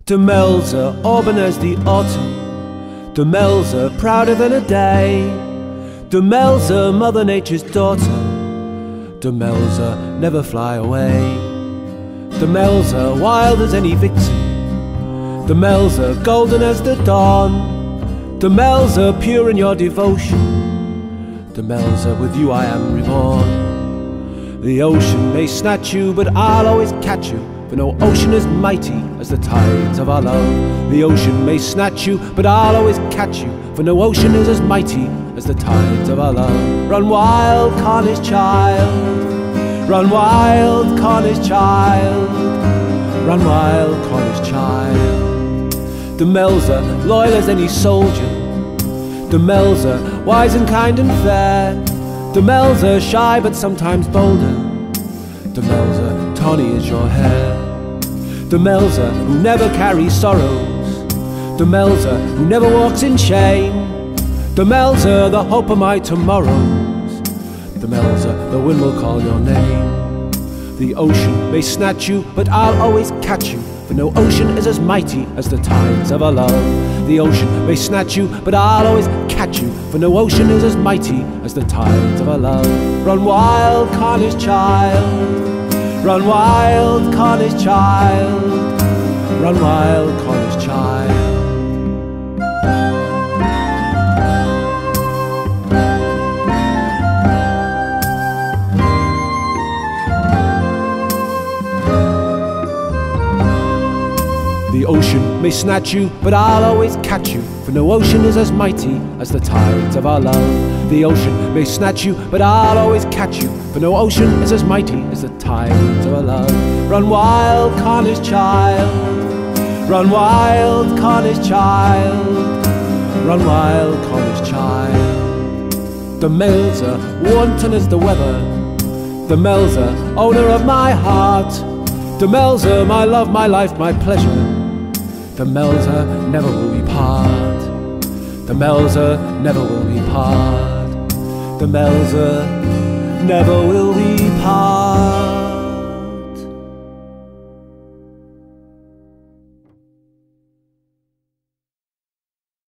Demelza, auburn as the autumn. Demelza, prouder than a day. Demelza, Mother Nature's daughter. Demelza, never fly away. Demelza, wild as any vixen. Demelza, golden as the dawn. Demelza, pure in your devotion. Demelza, with you I am reborn. The ocean may snatch you, but I'll always catch you, for no ocean is mighty as the tides of our love. The ocean may snatch you, but I'll always catch you, for no ocean is as mighty as the tides of our love. Run wild, Cornish child. Run wild, Cornish child. Run wild, Cornish child. Demelza, loyal as any soldier. Demelza, wise and kind and fair. Demelza, shy but sometimes bolder. Demelza, tawny is your hair. Demelza, who never carries sorrows. Demelza, who never walks in shame. Demelza, the hope of my tomorrows. Demelza, the wind will call your name. The ocean may snatch you, but I'll always catch you, for no ocean is as mighty as the tides of our love. The ocean may snatch you, but I'll always catch you, for no ocean is as mighty as the tides of our love. Run wild, Cornish child. Run wild, Cornish child. Run wild, Cornish child. The ocean may snatch you, but I'll always catch you, for no ocean is as mighty as the tides of our love. The ocean may snatch you, but I'll always catch you, for no ocean is as mighty as the tides of our love. Run wild, Cornish child. Run wild, Cornish child. Run wild, Cornish child. Demelza, wanton as the weather. Demelza, owner of my heart. Demelza, my love, my life, my pleasure. Demelza, never will we part. Demelza, never will we part. Demelza, never will we